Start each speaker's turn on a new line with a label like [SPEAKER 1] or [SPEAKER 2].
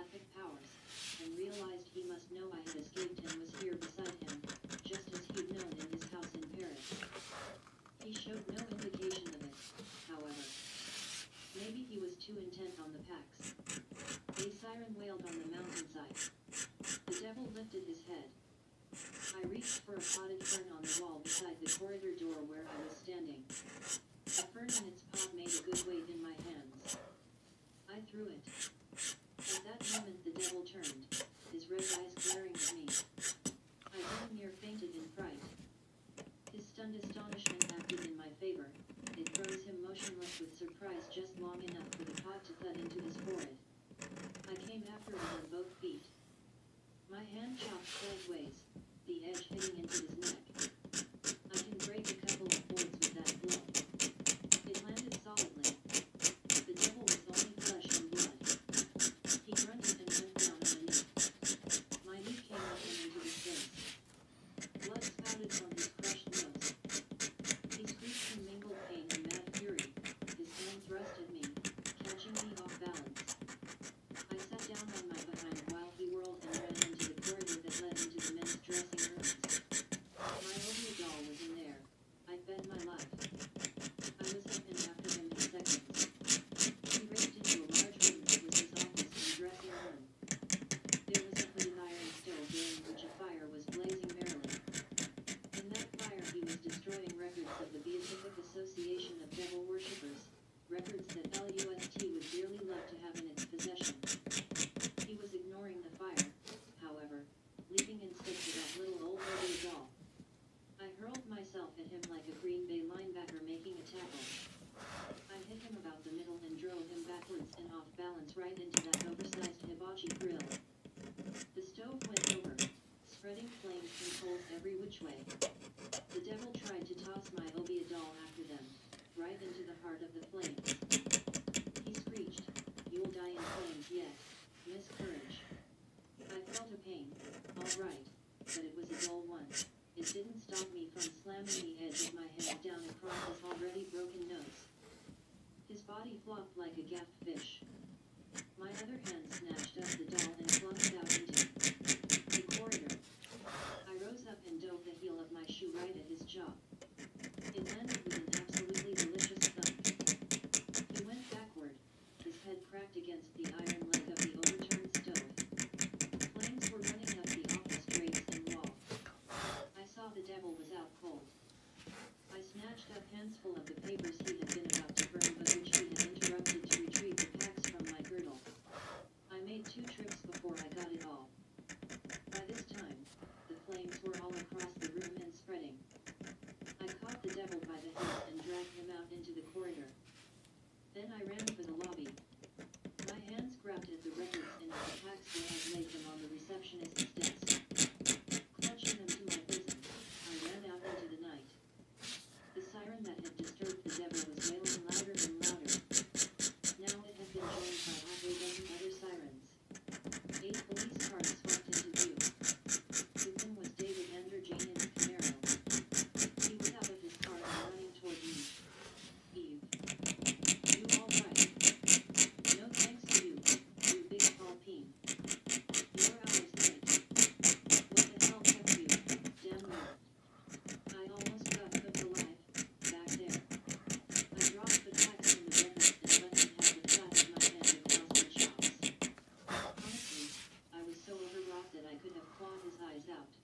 [SPEAKER 1] telepathic powers, and realized he must know I had escaped and was here beside him, just as he'd known in his house in Paris. He showed no indication of it, however. Maybe he was too intent on the packs. A siren wailed on the mountainside. The devil lifted his head. I reached for a potted fern on the wall beside the corridor door where I was standing. The fern in its pot made a good weight in my hands. I threw it. At that moment the devil turned, his red eyes glaring at me. I damn near fainted in fright. His stunned astonishment acted in my favor. It froze him motionless with surprise just long enough for the pot to thud into his forehead. I came after him on both feet. My hand chopped sideways, the edge hitting into his neck. I can break a couple of boards with that blow. It landed solidly. The devil was only flesh and blood. He grunted and went down on a knee. My knee came up and into his face. Blood spouted from his crushed nose. He screeched in mingled pain and mad fury, his hand thrust at me, catching me off balance. I sat down on my behind while he whirled and ran into the corridor that led into the men's dressing rooms. My Obia doll was in there. I bet my life. I was up and after him in seconds. He raced into a large room that was his office and dressing room. There was a hooded iron stove during which a fire was blazing merrily. In that fire he was destroying records of the Beatific Association of Devil Worshippers, records that LUST would dearly love to have in its possession. He was ignoring the fire, however, leaping instead to that little old Obia doll. I hurled myself at him like a Green Bay linebacker making a tackle. I hit him about the middle and drove him backwards and off balance right into that oversized hibachi grill. The stove went over, spreading flames and coals every which way. The devil tried to toss my Obia doll after them, right into the heart of the flames. He screeched, "You'll die in flames, yes, Miss Courage." I felt a pain, all right, but it was a dull one. It didn't stop me from slamming the edge of my hand down across his already broken nose. His body flopped like a gaffed fish. My other hand snatched up the doll and flung it out into the corridor. I rose up and dove the heel of my shoe right at his jaw. It landed with an absolutely delicious thump. He went backward, his head cracked against the iron leg of the overturned stove. Flames were running up the office drapes and wall. I saw the devil was out cold. I snatched up handsful of the papers he had been about to burn but which he had interrupted to retrieve the packs from my girdle. I made 2 trips before I got it all. By this time, the flames were all across the room and spreading. I caught the devil by the head and dragged him out into the corridor. Then I ran for the lobby. My hands grabbed at the records in the packs where I'd laid them on the receptionist's desk. Clutching them to my bosom, I ran out into the night. The siren that had disturbed the devil was wailing louder and louder. Now it had been joined by half a dozen other sirens. 8 police cars swept into view. With them was David Jane in a Camaro. He was out of his car and running toward me. "Eve. You all right?" "No thanks to you, you big tall peen. You're hours late. What the hell kept you, damn you?" I almost got cooked alive, back there. I dropped the packs from the records and let him have the flat of my hand across my chops. Honestly, I was so overwrought that I could have clawed his eyes out.